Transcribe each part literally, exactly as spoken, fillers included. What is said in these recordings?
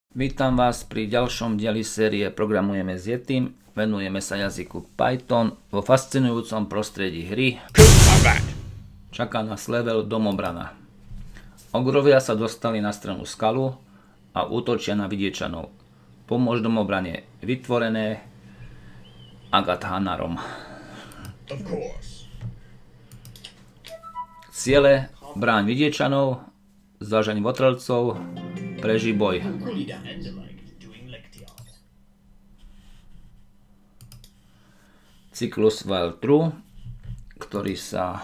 Vítam vás pri ďalšom dieli série Programujeme s Yetim. Venujeme sa jazyku Python vo fascinujúcom prostredí hry. Čaká nás level Domobrana. Ogrovia sa dostali na stranu skalu a útočia na vidiečanov. Pomôž domobrane vytvorené Agathanarom. Ciele: bráň vidiečanov, zvážaň votrelcov, prežij boj. Cyklus while true, ktorý sa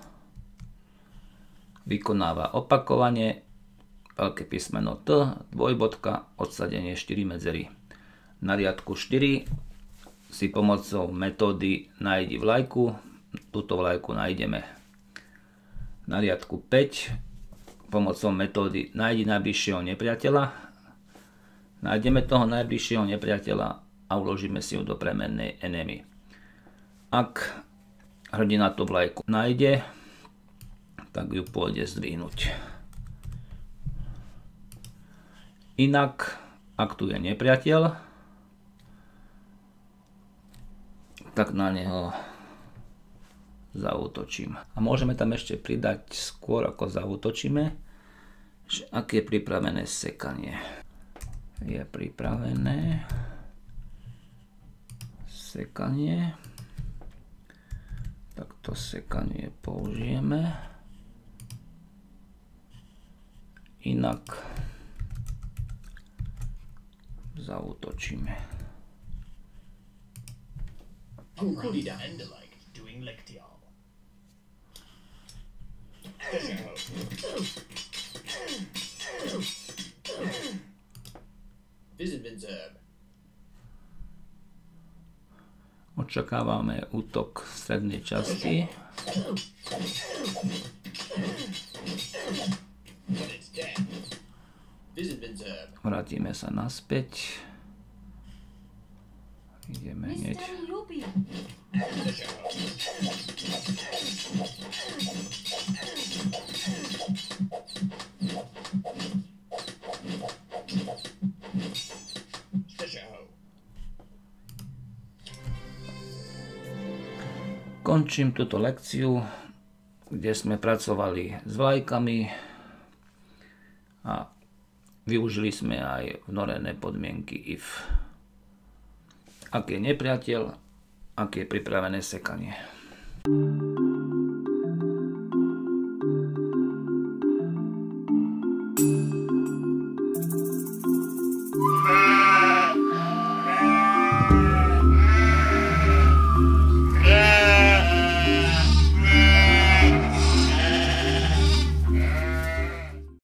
vykonáva opakovane, veľké písmeno T, dvojbodka, odsadenie štyri medzery. Na riadku štyri si pomocou metódy nájdi vlajku, túto vlajku nájdeme. Na riadku päť pomocou metódy nájdi najbližšieho nepriateľa. Nájdeme toho najbližšieho nepriateľa a uložíme si ju do premennej enemy. Ak hrdina tú vlajku nájde, tak ju pôjde zdvihnúť. Inak, ak tu je nepriateľ, tak na neho zaútočím. A môžeme tam ešte pridať skôr, ako zaútočíme, že aké je pripravené sekanie. Je pripravené sekanie. Tak to sekanie použijeme. Inak zaútočíme. Očakávame útok v strednej časti. Vrátime sa naspäť. Ideme hneď. Končím túto lekciu, kde sme pracovali s vlajkami a využili sme aj vnorené podmienky if. Ak je nepriateľ, ak je pripravené sekanie.